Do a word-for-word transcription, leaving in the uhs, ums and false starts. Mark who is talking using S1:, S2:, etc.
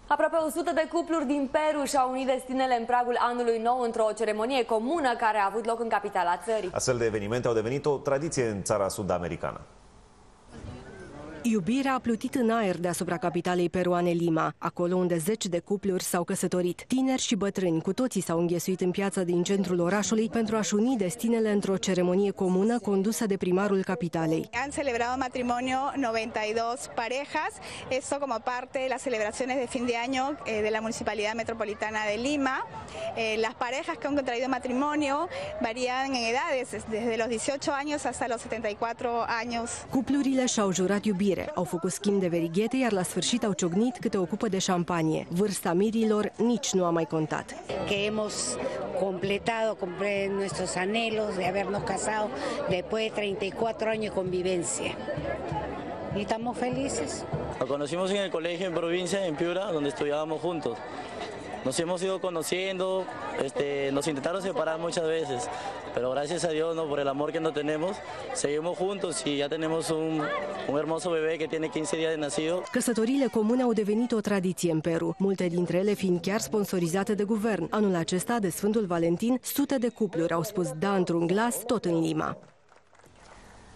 S1: Aproape o sută de cupluri din Peru și-au unit destinele în pragul anului nou într-o ceremonie comună care a avut loc în capitala țării.
S2: Astfel de evenimente au devenit o tradiție în țara sud-americană.
S3: Iubirea a plutit în aer deasupra capitalei peruane Lima, acolo unde zeci de cupluri s-au căsătorit. Tineri și bătrâni, cu toții s-au înghesuit în piața din centrul orașului pentru a-și uni destinele într-o ceremonie comună condusă de primarul capitalei.
S4: Han celebrado matrimonio noventa y dos parejas, esto como parte de las celebraciones de fin de año de la Municipalidad Metropolitana de Lima. Las parejas que han contraído matrimonio varían en edades, desde los dieciocho años hasta los setenta y cuatro años.
S3: Cuplurile și-au jurat iubire. Au făcut schimb de verighete, iar la sfârșit au ciocnit câte o cupă de șampanie. Vârsta mirilor nici nu a mai contat.
S5: Que hemos completado nuestros anhelos de habernos casado después de treinta y cuatro años de convivencia. Y estamos felices.
S6: Nos conocimos en el colegio en provincia, en Piura, donde estudiábamos juntos. Nos hemos ido conociendo, este, nos intentaron separar muchas veces, pero gracias a Dios, ¿no? Por el amor que nos tenemos, seguimos juntos y ya tenemos un, un hermoso bebé que tiene quince días de nacido.
S3: Căsătoriile comune au devenit o tradiție în Peru, multe dintre ele fiind chiar sponsorizate de guvern. Anul acesta, de Sfântul Valentin, sute de cupluri au spus da într-un glas, tot în Lima.